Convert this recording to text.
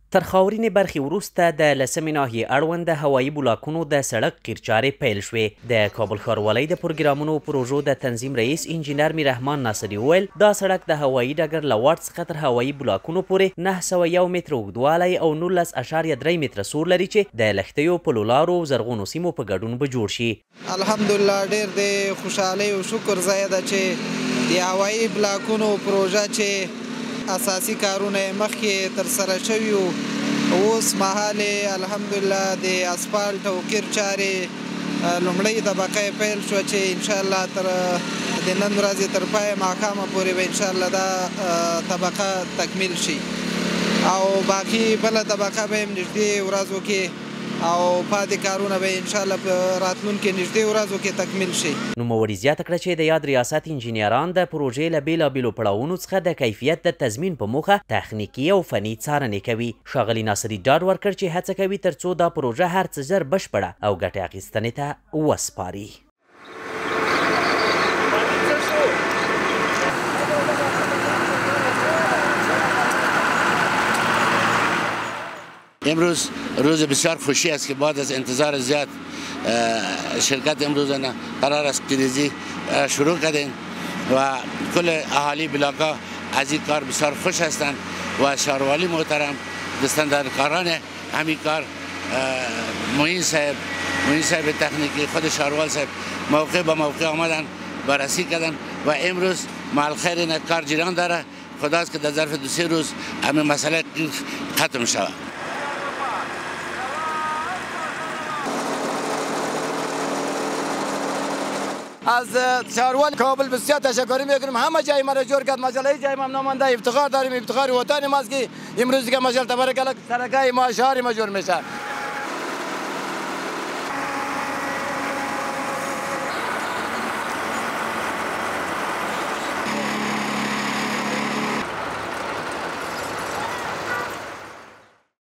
تر خاورینې برخې وروسته د 10مې ناحیې اړوند د هوایي بلاکونو د سړک قیرچارې پیل شوې. د کابل ښاروالۍ د پروګرامونو پروژو د تنظیم رئیس انجینر میررحمان ناصري وویل دا سړک د هوایي ډګر له واټ څخه تر هوایي بلاکونو پورې 901 متره اوږدوالی او 19.3 متره سور لري چې د لښتیو پلو لارو زرغونو سیمو په ګډون به جوړ شي. الحمدلله ډېر د خوشحالۍ او شکر ځای ده چې د هوایي بلاکونو پروژه چې اساسي کارونه مخکې ترسره شوي وو اوس مهال الحمدلله د اسفالټ او قیر چارې لومړۍ طبقه یې پیل شوه چې انشاءالله تر د نن ورځې تر پایه ماښامه پورې به انشاءالله دا طبقه تکمیل شي او باقي بله طبقه به هم نږدې ورځو کې او پاتې کارونه به انشاءالله په راتلونکي نږدې ورځو کې تکمیل شي. نوموړي زیاته کړه چې د یاد ریاست انجینران د پروژې له بېلابېلو پړاوونو څخه د کیفیت د تضمین په موخه تخنیکي او فني څارنې کوي. ښاغلي ناصري ډاډ ورکړ چې هڅه کوي تر څو دا پروژه هر څه ژر بشپړه او ګټې اخیستنې ته وسپاري. امروز روز بسیار خوشی است که بعد از انتظار زیاد شرکت امروز قرار است پیریزی شروع کردیم و کل اهالی بلاکا از این کار بسیار خوش هستند و شهروالی محترم دستاندرکاران همین کار معین صاحب تکنیکی خود شهروال صاحب موقع به موقع آمدن بررسی کردن و امروز مال خیر این کار جریان داره. خداست که در ظرف 2-3 روز همین مسئله ختم شود. از شهروال کابل بسیار تشکر میکنیم. همه جای ما را جور کرد. ماشاءالله جای ما نمانده افتخار داریم. افتخار وطن ماست که امروز که ماشاءالله تبارک الله سرکای ما شهر ما جور میشه.